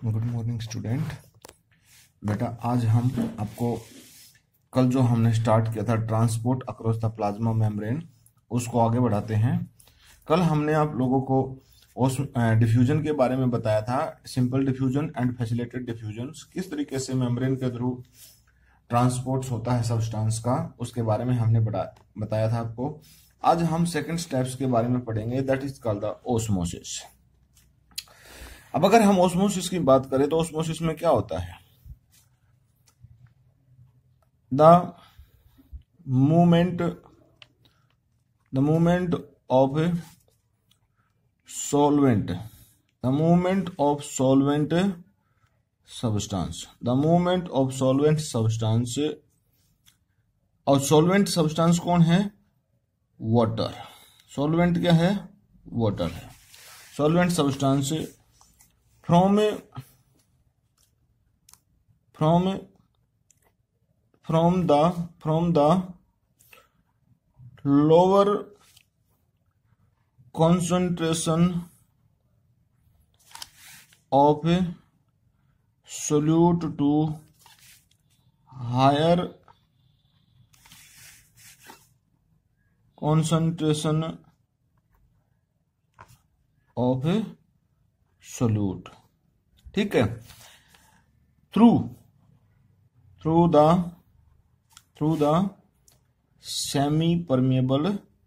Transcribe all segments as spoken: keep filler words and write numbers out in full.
Good morning student. बेटा आज हम आपको कल जो हमने स्टार्ट किया था transport across the plasma membrane उसको आगे बढ़ाते हैं। कल हमने आप लोगों को उस डिफ्यूजन के बारे में बताया था, simple diffusion and facilitated diffusion, किस तरीके से मेम्ब्रेन के थ्रू ट्रांसपोर्ट होता है सब्सटेंस का, उसके बारे में हमने बताया था आपको। आज हम सेकंड स्टेप्स के बारे में पढ़ेंगे, that is called the osmosis. अब अगर हम ओस्मोसिस की बात करें तो ओस्मोसिस में क्या होता है? The movement the movement of solvent the movement of solvent substance the movement of solvent substance और सॉल्वेंट सब्सटेंस कौन है? वाटर। सॉल्वेंट क्या है? वाटर है। Solvent substance from from from the from the lower concentration of solute to higher concentration of solute, ठीक है, through through the through the semi permeable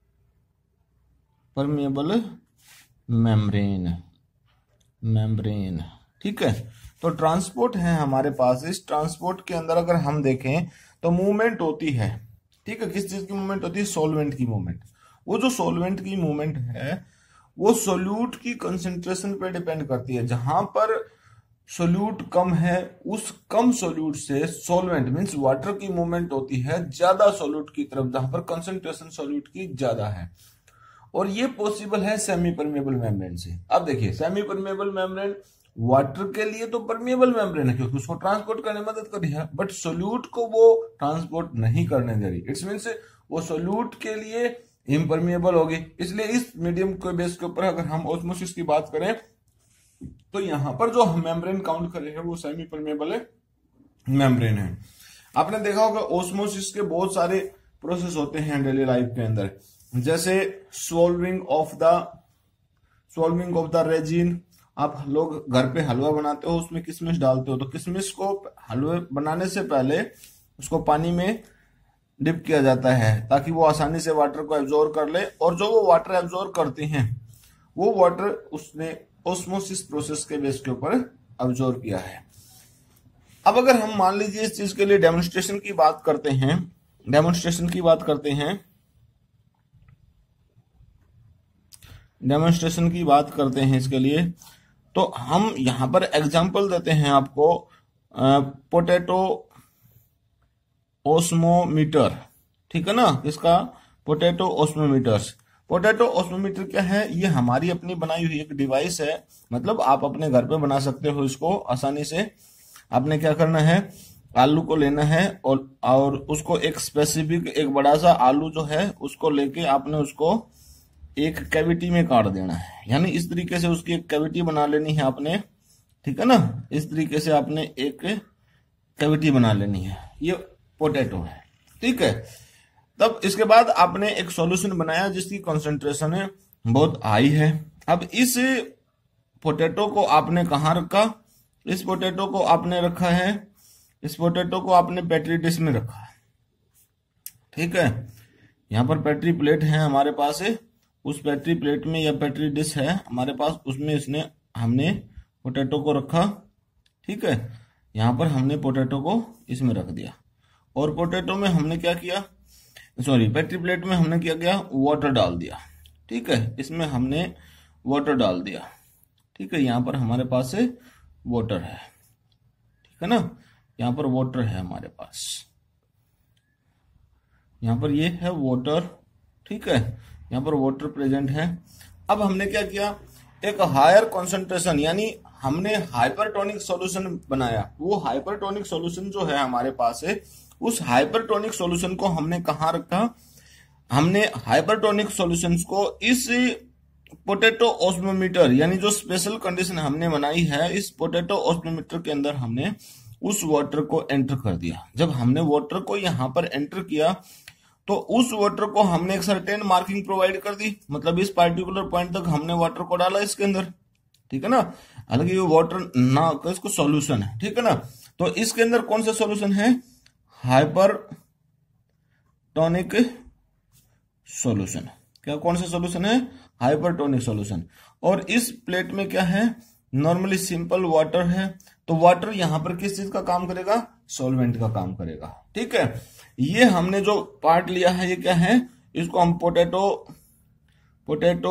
permeable membrane membrane ठीक है। तो ट्रांसपोर्ट है हमारे पास। इस ट्रांसपोर्ट के अंदर अगर हम देखें तो मूवमेंट होती है, ठीक है। किस चीज की मूवमेंट होती है? सॉल्वेंट की मूवमेंट। वो जो सॉल्वेंट की मूवमेंट है वो सोल्यूट की कंसंट्रेशन पे डिपेंड करती है। जहां पर सोल्यूट कम है उस कम सोल्यूट से सॉल्वेंट मींस वाटर की मूवमेंट होती है ज्यादा सोल्यूट की तरफ, जहां पर कंसंट्रेशन सोल्यूट की ज्यादा है। और ये पॉसिबल है सेमी परमेबल मेम्ब्रेन से। अब देखिए, सेमी परमेबल मेम्ब्रेन वाटर के लिए तो परमेबल मेम्ब्रेन है क्योंकि उसको ट्रांसपोर्ट करने में मदद कर रही है, बट सोल्यूट को वो ट्रांसपोर्ट नहीं करने दे रही। इट्स मीन्स वो सोल्यूट के लिए इम्परमिएबल होगी। इसलिए इस मीडियम के बेस के ऊपर अगर हम ओस्मोसिस की बात करें तो यहां पर जो हम मेम्ब्रेन काउंट कर रहे हैं वो सेमी परमेबल मेम्ब्रेन है। आपने देखा होगा ओस्मोसिस के बहुत सारे प्रोसेस होते हैं डेली लाइफ के अंदर, जैसे solving of the solving of the resin. आप लोग घर पे हलवा बनाते हो, उसमें किशमिश डालते हो, तो किशमिश को हलवे बनाने से पहले उसको पानी में डिप किया जाता है ताकि वो आसानी से वाटर को एब्जॉर्ब कर ले, और जो वो वाटर एब्जॉर्ब करती हैं वो वाटर उसने ओस्मोसिस प्रोसेस के बेस के ऊपर एब्जॉर्ब किया है। अब अगर हम मान लीजिए इस चीज के लिए डेमोन्स्ट्रेशन की बात करते हैं डेमोन्स्ट्रेशन की बात करते हैं डेमोन्स्ट्रेशन की बात करते हैं इसके लिए, तो हम यहां पर एग्जांपल देते हैं आपको पोटैटो ओस्मोमीटर, ठीक है ना। इसका पोटैटो ओस्मोमीटर्स। पोटैटो ओस्मोमीटर क्या है? ये हमारी अपनी बनाई हुई एक डिवाइस है, मतलब आप अपने घर पे बना सकते हो इसको आसानी से। आपने क्या करना है, आलू को लेना है और और उसको एक स्पेसिफिक एक बड़ा सा आलू जो है उसको लेके आपने उसको एक कैविटी में काट देना है, यानी इस तरीके से उसकी एक कैविटी बना लेनी है आपने, ठीक है ना। इस तरीके से आपने एक कैविटी बना लेनी है, ये पोटैटो है, ठीक है। तब इसके बाद आपने एक सॉल्यूशन बनाया जिसकी कंसंट्रेशन है बहुत हाई है। अब इस पोटैटो को आपने कहाँ रखा? इस पोटैटो को आपने रखा है इस पोटैटो को आपने पेट्री डिश में रखा है, ठीक है। यहाँ पर पेट्री प्लेट है हमारे पास है, उस पेट्री प्लेट में या पेट्री डिश है हमारे पास, उसमें इसने हमने पोटैटो को रखा, ठीक है। यहाँ पर हमने पोटैटो को इसमें रख दिया और पोटैटो में हमने क्या किया, सॉरी पेट्री प्लेट में हमने क्या किया, वाटर डाल दिया, ठीक है। इसमें हमने वाटर डाल दिया, ठीक है। यहाँ पर हमारे पास है वाटर है, ठीक है ना। यहाँ पर वाटर है हमारे पास, यहाँ पर ये है वाटर, ठीक है। यहाँ पर वाटर प्रेजेंट है। अब हमने क्या किया, एक हायर कॉन्सेंट्रेशन यानी हमने हाइपरटोनिक सॉल्यूशन बनाया। वो हाइपरटोनिक सॉल्यूशन जो है हमारे पास है, उस हाइपरटोनिक सॉल्यूशन को हमने कहाँ रखा? हमने हाइपरटोनिक सॉल्यूशंस को इस पोटैटो ऑस्मोमीटर यानी जो स्पेशल कंडीशन हमने बनाई है, इस पोटैटो ऑस्मोमीटर के अंदर हमने उस वाटर को एंटर कर दिया। जब हमने वाटर को यहाँ पर एंटर किया तो उस वाटर को हमने एक सर्टेन मार्किंग प्रोवाइड कर दी, मतलब इस पार्टिकुलर पॉइंट तक हमने वाटर को डाला इसके अंदर, ठीक है ना। हालांकि ये वाटर ना का इसको सॉल्यूशन है, ठीक है ना। तो इसके अंदर कौन सा सॉल्यूशन है? Hypertonic solution. क्या कौन सा सॉल्यूशन है? Hypertonic solution. और इस प्लेट में क्या है? नॉर्मली सिंपल वाटर है। तो वाटर यहां पर किस चीज का काम करेगा? सॉल्वेंट का काम करेगा, ठीक है। ये हमने जो पार्ट लिया है ये क्या है? इसको हम पोटैटो पोटैटो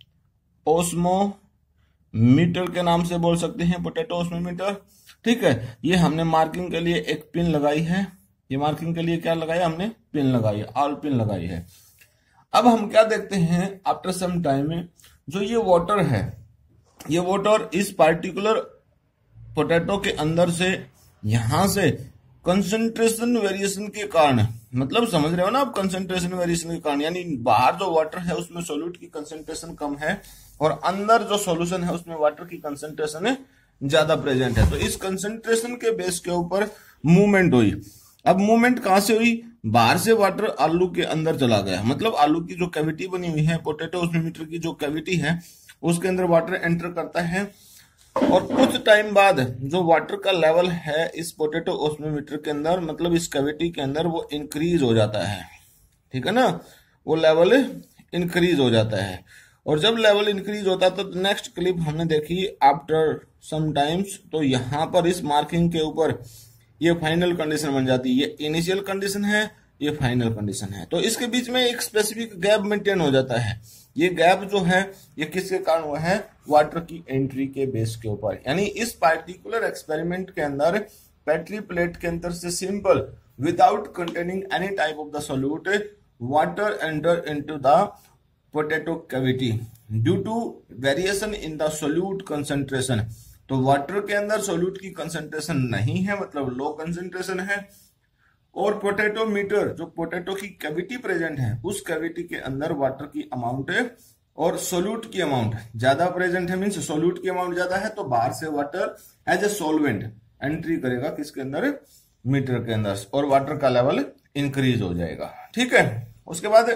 ओस्मोमीटर के नाम से बोल सकते हैं, पोटैटो ओस्मोमीटर, ठीक है। ये हमने मार्किंग के लिए एक पिन लगाई है। ये मार्किंग के लिए क्या लगाया हमने? पिन लगाई है, ऑल पिन लगाई है। अब हम क्या देखते हैं आफ्टर सम टाइम में, जो ये वाटर है, ये वाटर इस पार्टिकुलर पोटैटो के अंदर से यहां से कंसंट्रेशन वेरिएशन के कारण, मतलब समझ रहे हो ना आप, कंसंट्रेशन वेरिएशन के कारण, यानी बाहर जो वाटर है उसमें सोल्यूट की कंसंट्रेशन कम है और अंदर जो सॉल्यूशन है उसमें वाटर की कंसंट्रेशन ज्यादा प्रेजेंट है। तो इस कंसंट्रेशन के बेस के ऊपर मूवमेंट हुई। अब मूवमेंट कहां से हुई? बाहर से वाटर आलू के अंदर चला गया, मतलब आलू की जो कैविटी बनी हुई है, पोटैटो ओस्मोमीटर की जो कैविटी है उसके अंदर वाटर एंटर करता है और कुछ टाइम बाद जो वाटर का लेवल है इस पोटैटो ओस्मोमीटर के अंदर, मतलब इस कैविटी के अंदर, वो इंक्रीज हो जाता है, ठीक है ना। वो लेवल इंक्रीज हो जाता है और जब लेवल इंक्रीज होता है तो नेक्स्ट क्लिप हमने देखी आफ्टर सम टाइम्स। तो यहां पर इस मार्किंग के ऊपर ये फाइनल कंडीशन बन जाती है। ये इनिशियल कंडीशन है, ये फाइनल कंडीशन है। तो इसके बीच में एक स्पेसिफिक गैप मेंटेन हो जाता है। ये गैप जो है ये किसके कारण हुआ है? वाटर की एंट्री के बेस के ऊपर। यानी इस पार्टिकुलर एक्सपेरिमेंट के अंदर पेट्री प्लेट के अंदर से simple without containing any type of the solute water enter into the potato cavity due to variation in the solute concentration. तो वाटर के अंदर सोल्यूट की कंसंट्रेशन नहीं है, मतलब लो कंसंट्रेशन है, और पोटैटो मीटर जो पोटैटो की कैविटी प्रेजेंट है उस कैविटी के अंदर वाटर की अमाउंट है और सोल्यूट की अमाउंट ज्यादा प्रेजेंट है, मीन्स सोल्यूट की अमाउंट ज्यादा है, तो बाहर से water as a solvent entry करेगा किसके अंदर? मीटर के अंदर, और वाटर का लेवल इंक्रीज हो जाएगा, ठीक है। उसके बाद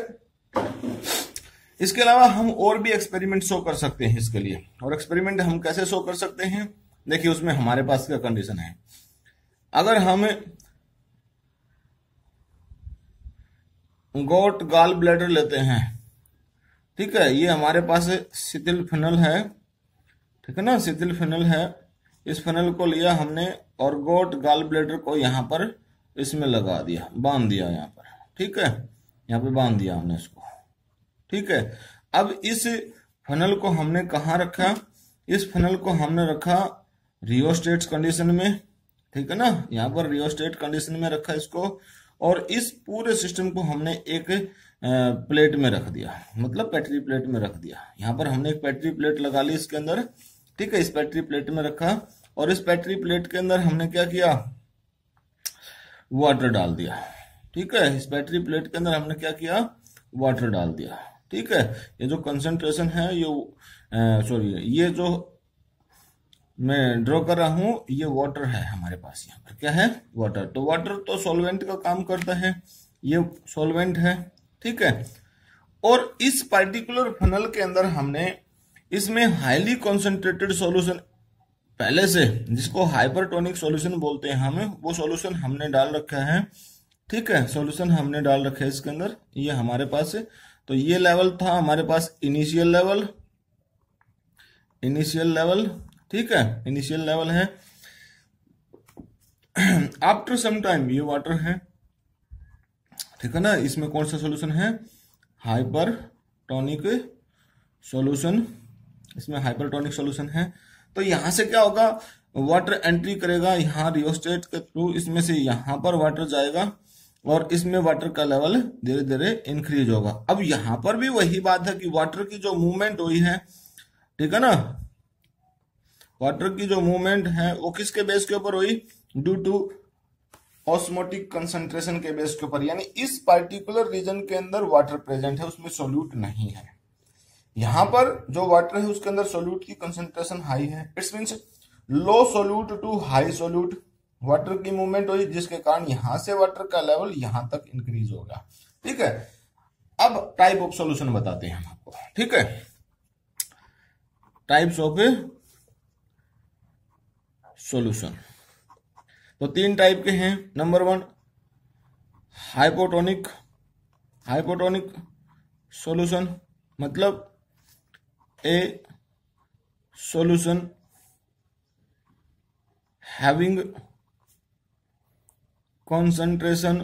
इसके अलावा हम और भी एक्सपेरिमेंट शो कर सकते हैं इसके लिए। और एक्सपेरिमेंट हम कैसे शो कर सकते हैं? देखिए उसमें हमारे पास क्या कंडीशन है। अगर हम गोट गाल ब्लैडर लेते हैं, ठीक है, ये हमारे पास शिथिल फिनल है, ठीक है ना, शिथिल फिनल है। इस फिनल को लिया हमने और गोट गाल ब्लैडर को यहाँ पर इसमें लगा दिया, बांध दिया यहाँ पर, ठीक है, यहाँ पे बांध दिया हमने इसको, ठीक है। अब इस फनल को हमने कहाँ रखा? इस फनल को हमने रखा रियोस्टेट कंडीशन में, ठीक है ना, यहाँ पर रियोस्टेट कंडीशन में रखा इसको, और इस पूरे सिस्टम को हमने एक प्लेट में रख दिया, मतलब पेट्री प्लेट में रख दिया। यहाँ पर हमने एक पेट्री प्लेट लगा ली इसके अंदर, ठीक है, इस पेट्री प्लेट में रखा और इस पेट्री प्लेट के अंदर हमने क्या किया? वाटर डाल दिया, ठीक है। इस पेट्री प्लेट के अंदर हमने क्या किया? वाटर डाल दिया, ठीक है। ये जो कंसंट्रेशन है, ये सॉरी ये जो मैं ड्रॉ कर रहा हूं ये वाटर है हमारे पास। यहाँ पर क्या है? वाटर। तो वाटर तो सॉल्वेंट का काम करता है, ये सॉल्वेंट है, ठीक है। और इस पार्टिकुलर फनल के अंदर हमने इसमें हाईली कॉन्सेंट्रेटेड सॉल्यूशन पहले से, जिसको हाइपरटोनिक सॉल्यूशन बोलते हैं हमें, वो सॉल्यूशन हमने डाल रखा है, ठीक है। सॉल्यूशन हमने डाल रखा है इसके अंदर, ये हमारे पास है। तो ये लेवल था हमारे पास इनिशियल लेवल, इनिशियल लेवल, ठीक है, इनिशियल लेवल है। आफ्टर सम टाइम ये वाटर है, ठीक है ना। इसमें कौन सा सॉल्यूशन है? हाइपरटोनिक सॉल्यूशन, इसमें हाइपरटोनिक सॉल्यूशन है। तो यहां से क्या होगा? वाटर एंट्री करेगा यहाँ रियोस्टेट के थ्रू, इसमें से यहां पर वाटर जाएगा और इसमें वाटर का लेवल धीरे धीरे इंक्रीज होगा। अब यहां पर भी वही बात है कि वाटर की जो मूवमेंट हुई है, ठीक है ना, वाटर की जो मूवमेंट है वो किसके बेस के ऊपर हुई? ड्यू टू ऑस्मोटिक कंसंट्रेशन के बेस के ऊपर। यानी इस पार्टिकुलर रीजन के अंदर वाटर प्रेजेंट है, उसमें सोल्यूट नहीं है। यहां पर जो वाटर है उसके अंदर सोल्यूट की कंसंट्रेशन हाई है, it's means low solute to high solute water की मूवमेंट हुई, जिसके कारण यहां से वाटर का लेवल यहां तक इंक्रीज होगा। ठीक है, अब टाइप ऑफ सॉल्यूशन बताते हैं हम आपको। ठीक है, टाइप्स ऑफ सॉल्यूशन तो तीन टाइप के हैं। Number one hypotonic, hypotonic solution मतलब a solution having concentration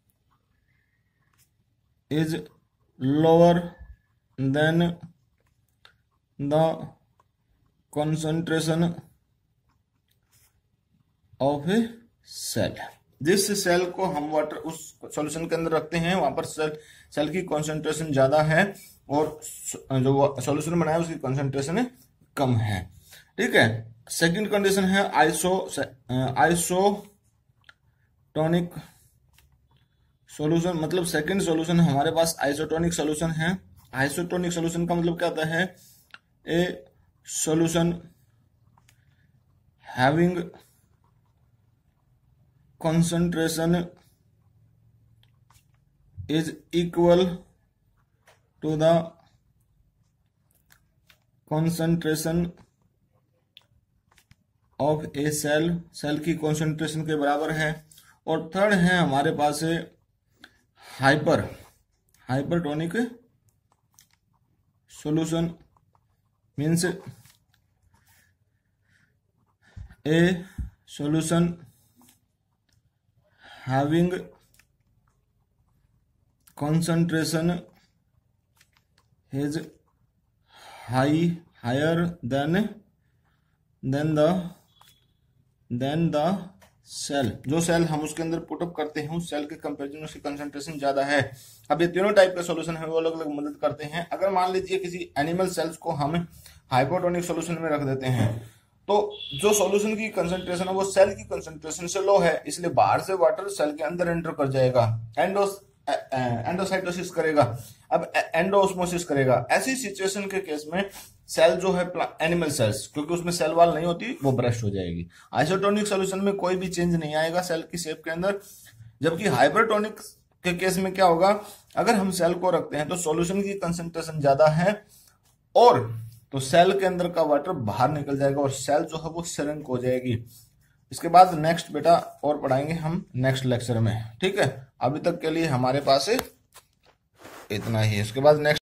is lower than the concentration of a cell। जिस सेल को हम वाटर उस सॉल्यूशन के अंदर रखते हैं वहां पर सेल सेल की कंसंट्रेशन ज्यादा है और जो सॉल्यूशन बनाया उसकी कंसंट्रेशन कम है। ठीक है, सेकंड कंडीशन है आइसो आइसोटोनिक सॉल्यूशन मतलब सेकंड सॉल्यूशन हमारे पास आइसोटोनिक सॉल्यूशन है। आइसोटोनिक सॉल्यूशन का मतलब क्या होता है, a solution having concentration is equal to the concentration of a cell, cell की concentration के बराबर है। और थर्ड है हमारे पास है hyper hypertonic solution means a solution having concentration is high higher than than the than the cell, जो सेल हम उसके अंदर पुटअप करते हैं उस सेल के कंपेरिजन में उसकी कंसंट्रेशन ज्यादा है। अब ये तीनों टाइप के सॉल्यूशन है वो अलग अलग मदद करते हैं। अगर मान लीजिए किसी एनिमल सेल्स को हम हाइपोटोनिक सॉल्यूशन में रख देते हैं तो जो सॉल्यूशन की कंसंट्रेशन है वो सेल की कंसंट्रेशन से लो है, इसलिए बाहर से वाटर सेल के अंदर एंटर कर जाएगा, एंडोस एंडोसाइटोसिस करेगा, अब एंडोऑस्मोसिस करेगा। ऐसी सिचुएशन के केस में सेल जो है एनिमल सेल्स, क्योंकि उसमें सेल वाल नहीं होती, वो ब्रस्ट हो जाएगी। आइसोटोनिक सॉल्यूशन में कोई भी चेंज नहीं आएगा सेल की शेप के अंदर। जबकि हाइपरटोनिक के केस में क्या होगा, अगर हम सेल को रखते हैं तो सॉल्यूशन की कंसंट्रेशन ज्यादा है और तो सेल के अंदर का वाटर बाहर निकल जाएगा और सेल जो है वो श्रिंक हो जाएगी। इसके बाद नेक्स्ट बेटा और पढ़ाएंगे हम नेक्स्ट लेक्चर में। ठीक है, अभी तक के लिए हमारे पास इतना ही है। इसके बाद नेक्स्ट